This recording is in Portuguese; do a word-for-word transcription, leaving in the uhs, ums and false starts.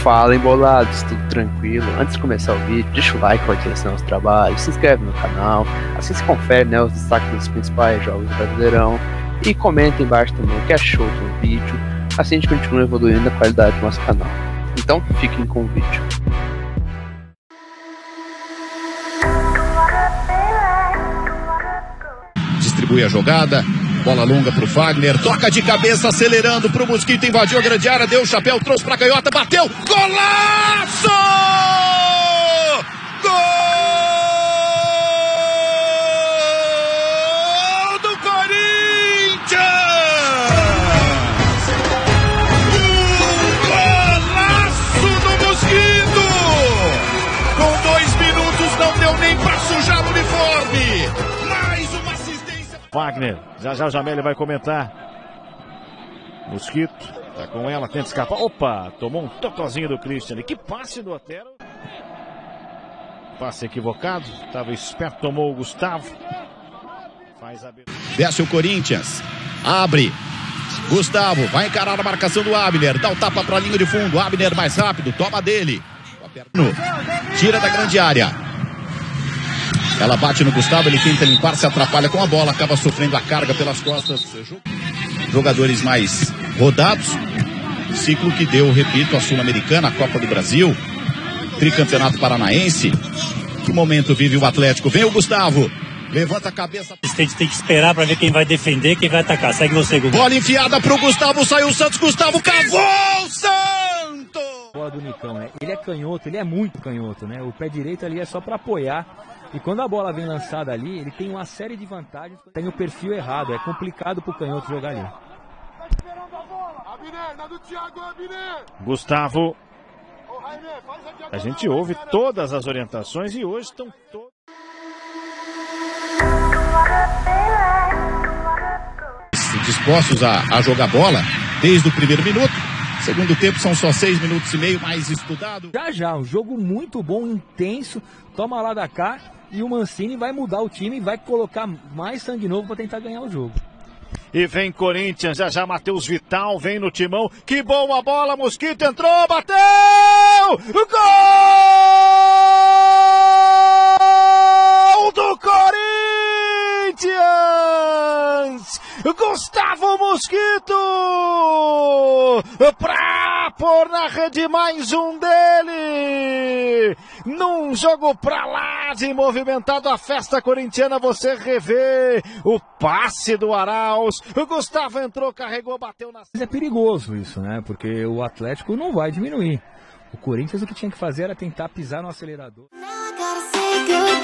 Fala, embolados, tudo tranquilo? Antes de começar o vídeo, deixa o like para assinar os trabalhos, se inscreve no canal, assim se confere, né, os destaques dos principais jogos do Brasileirão e comenta embaixo também o que achou do vídeo, assim a gente continua evoluindo a qualidade do nosso canal. Então, fiquem com o vídeo. Distribui a jogada, bola longa pro Fagner, toca de cabeça, acelerando pro Mosquito, invadiu a grande área, deu o chapéu, trouxe pra canhota, bateu, golaço! Gol do Corinthians! Um golaço do Mosquito! Com dois minutos não deu nem pra sujar o uniforme! Fagner, já já o Jameli vai comentar. Mosquito, tá com ela, tenta escapar. Opa, tomou um totozinho do Christian. Que passe do Otero. Passe equivocado, tava esperto, tomou o Gustavo. Faz a... Desce o Corinthians, abre. Gustavo, vai encarar a marcação do Abner, dá o tapa pra linha de fundo. Abner mais rápido, toma dele. Tira da grande área. Ela bate no Gustavo, ele tenta limpar, se atrapalha com a bola, acaba sofrendo a carga pelas costas. Jogadores mais rodados, ciclo que deu, repito, a Sul-Americana, a Copa do Brasil, tricampeonato paranaense. Que momento vive o Atlético? Vem o Gustavo, levanta a cabeça. A gente tem que esperar para ver quem vai defender, quem vai atacar. Segue você, Gugu. Bola enfiada pro Gustavo, saiu o Santos, Gustavo cavou o Santos! Bola do Nicão, né? Ele é canhoto, ele é muito canhoto, né? O pé direito ali é só para apoiar. E quando a bola vem lançada ali, ele tem uma série de vantagens. Tem o perfil errado, é complicado pro canhoto jogar ali. Gustavo. A gente ouve todas as orientações e hoje estão todos. Dispostos a, a jogar bola desde o primeiro minuto. Segundo tempo são só seis minutos e meio, mais estudado. Já já, um jogo muito bom, intenso. Toma lá da cá. E o Mancini vai mudar o time e vai colocar mais sangue novo para tentar ganhar o jogo. E vem Corinthians, já já Matheus Vital vem no timão. Que boa bola, Mosquito entrou, bateu! Gol do Corinthians! Gustavo Mosquito! Pra pôr na rede mais um dele! Num jogo pra lá de movimentado a festa corintiana, você revê o passe do Arauz. O Gustavo entrou, carregou, bateu na... Mas é perigoso isso, né? Porque o Atlético não vai diminuir. O Corinthians o que tinha que fazer era tentar pisar no acelerador.